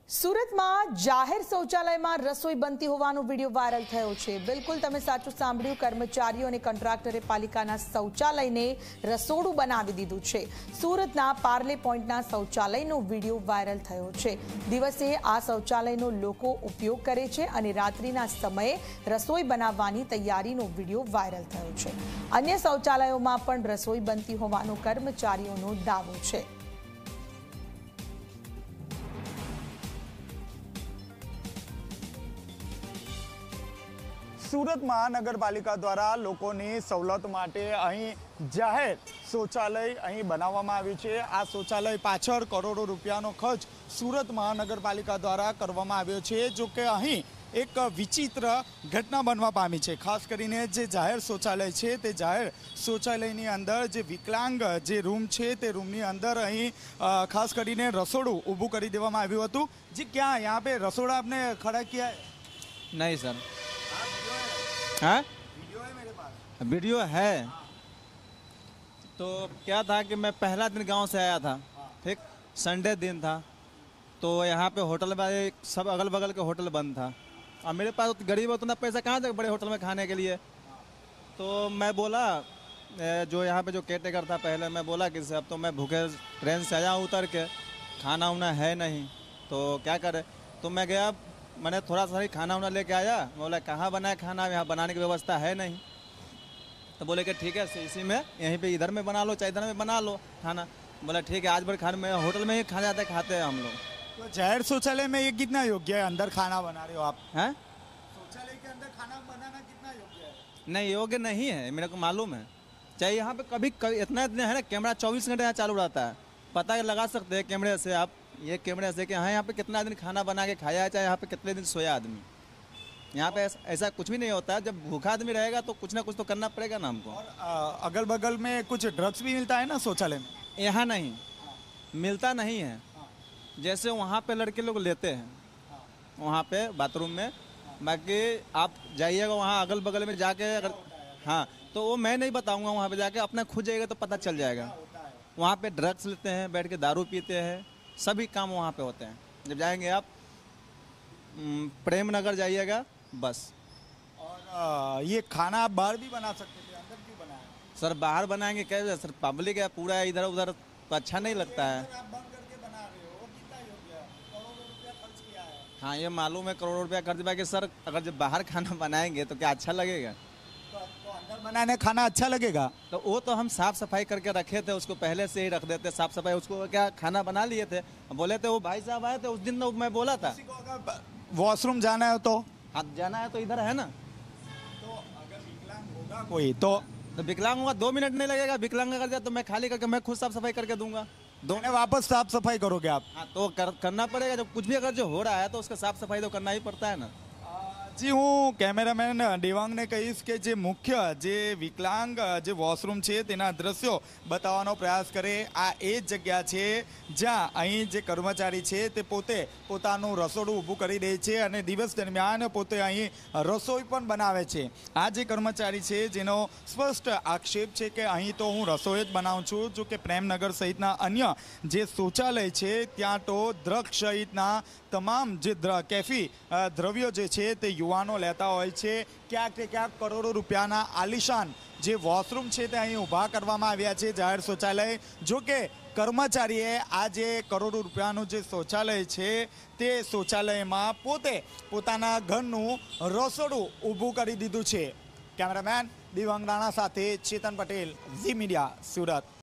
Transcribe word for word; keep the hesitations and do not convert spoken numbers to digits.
सूरत में जाहिर शौचालय में रसोई बनती होवानो वीडियो वायरल थयो छे। बिल्कुल तमे साचुं सांभळ्युं। कर्मचारीओ अने कंट्राक्टरे पालिकाना शौचालयने रसोडुं बनावी दीधुं छे। सूरतना पार्ले पॉइंटना शौचालयनो वीडियो वायरल थयो छे। दिवसे आ शौचालयनो लोको उपयोग करे छे अने रात्रिना समये रसोई बनाववानी तैयारीनो वीडियो वायरल थयो छे। अन्य शौचालयोमां पण रसोई बनती होवानो कर्मचारीओनो दावो छे। सूरत महानगरपालिका द्वारा लोकोनी सवलत माटे अहीं जाहेर शौचालय अहीं बनाववामां आव्युं छे। आ शौचालय पाछळ करोड़ों रूपियानो खर्च सूरत महानगरपालिका द्वारा करवामां आव्यो छे। जो कि अहीं एक विचित्र घटना बनवा पामी छे। खास करीने जे जाहेर शौचालय छे ते जाहेर शौचालयनी अंदर जे विकलांग जे रूम छे ते रूमनी अंदर अहीं खास करीने रसोडું ઊભું કરી દેવામાં આવ્યું હતું। जी क्या यहाँ पे रसोड़ा आपने खड़ा किया है? नहीं सर। हाँ वीडियो है मेरे पास। वीडियो है। तो क्या था कि मैं पहला दिन गांव से आया था, ठीक, संडे दिन था। तो यहाँ पे होटल में सब अगल बगल के होटल बंद था और मेरे पास गरीब उतना पैसा कहाँ तक बड़े होटल में खाने के लिए। तो मैं बोला, जो यहाँ पे जो केयरटेकर था पहले, मैं बोला कि अब तो मैं भूखे ट्रेन से आया उतर के, खाना उना है नहीं तो क्या करे। तो मैं गया, मैंने थोड़ा सा ही खाना उना लेके आया। बोला कहाँ बनाए खाना, यहाँ बनाने की व्यवस्था है नहीं। तो बोले कि ठीक है इसी में यहीं पे इधर में बना लो चाहे इधर में बना लो खाना। बोला ठीक है, आज भर खाने में होटल में ही खा जाते खाते हैं हम लोग। तो जाहिर शौचालय में ये कितना योग्य है? अंदर खाना बना रहे हो आप? हैं? शौचालय के अंदर खाना बनाना कितना योग्य है? नहीं, योग्य नहीं है, मेरे को मालूम है। चाहे यहाँ पे कभी कभी इतना इतना है ना, कैमरा चौबीस घंटे यहाँ चालू रहता है, पता लगा सकते हैं कैमरे से आप, ये कैमरे से कि हाँ यहाँ पे कितना दिन खाना बना के खाया है, चाहे यहाँ पे कितने दिन सोया आदमी। यहाँ पे ऐसा, ऐसा कुछ भी नहीं होता है। जब भूखा आदमी रहेगा तो कुछ ना कुछ तो करना पड़ेगा ना हमको। और आ, अगल बगल में कुछ ड्रग्स भी मिलता है ना शौचालय में? यहाँ नहीं मिलता नहीं है। जैसे वहाँ पे लड़के लोग लेते हैं वहाँ पे बाथरूम में, बाकी आप जाइएगा वहाँ अगल बगल में जाके अगर, हाँ तो वो मैं नहीं बताऊँगा, वहाँ पे जाके अपना खुद जाइएगा तो पता चल जाएगा। वहाँ पे ड्रग्स लेते हैं, बैठ के दारू पीते हैं, सभी काम वहाँ पे होते हैं। जब जाएंगे आप प्रेम नगर जाइएगा बस। और आ, ये खाना आप बाहर भी बना सकते थे, अंदर क्यों बनाया? सर बाहर बनाएंगे कैसे सर, पब्लिक है पूरा इधर उधर तो अच्छा नहीं लगता है। आप बंद करके बना रहे हो, वो कितना योग्य है? करोड़ों रुपया खर्च किया है। हाँ ये मालूम है, करोड़ों रुपया खर्च किया कि सर अगर जब बाहर खाना बनाएंगे तो क्या अच्छा लगेगा? तो, तो अंदर बनाने खाना अच्छा लगेगा? तो वो तो हम साफ सफाई करके रखे थे, उसको पहले से ही रख देते साफ सफाई। उसको क्या खाना बना लिए थे, बोले थे वो भाई साहब आए थे उस दिन, तो मैं बोला था वॉशरूम जाना है तो हाँ जाना है तो इधर है ना। तो अगर विकलांग होगा कोई तो तो विकलांग होगा दो मिनट नहीं लगेगा। विकलांग अगर जाए तो मैं खाली करके मैं खुद साफ सफाई करके दूंगा। दो वापस साफ सफाई करोगे आप? हाँ तो कर, करना पड़ेगा। जब कुछ भी अगर जो हो रहा है तो उसका साफ सफाई तो करना ही पड़ता है ना। जी हूँ कैमरामेन देवांग ने कहीश के जे मुख्य जे विकलांग जे वॉशरूम है तेना दृश्यों बतावવાનો प्रयास करे। आ ए जग्या है ज्यां अहीं जे कर्मचारी है ते पोते पोतानुं रसोडું ઊભું કરી દે છે અને દિવસ દરમિયાન પોતે અહીં રસોઈ પણ બનાવે છે। આ જે કર્મચારી છે જેનો સ્પષ્ટ આક્ષેપ છે કે અહીં તો હું રસોઈ જ બનાવું છું, જો કે પ્રેમનગર સહિતના અન્ય જે શૌચાલય છે ત્યાં તો દ્રગ્સ સહિતના તમામ જે કેફી દ્રવ્યો જે છે તે યુવાનો લેતા હોય છે। ક્યાંક ને ક્યાંક કરોડો રૂપિયાના આલિશાન જે વોશરૂમ છે તે અહીં ઊભા કરવામાં આવ્યા છે જાહેર શૌચાલય। જો કે કર્મચારીએ આ જે કરોડો રૂપિયાનું જે શૌચાલય છે તે શૌચાલયમાં પોતે પોતાના ઘરનું રસોડું ઊભું કરી દીધું છે। કેમેરામેન દિવ્યાંગ રાણા સાથે ચેતન પટેલ, ઝી મીડિયા, સુરત।